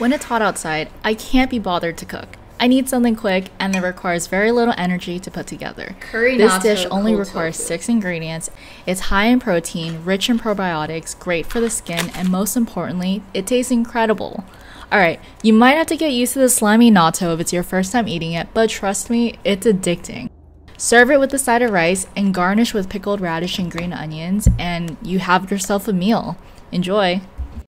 When it's hot outside, I can't be bothered to cook. I need something quick and that requires very little energy to put together. This dish only requires 6 ingredients. It's high in protein, rich in probiotics, great for the skin, and most importantly, it tastes incredible. Alright, you might have to get used to the slimy natto if it's your first time eating it, but trust me, it's addicting. Serve it with a side of rice and garnish with pickled radish and green onions, and you have yourself a meal. Enjoy!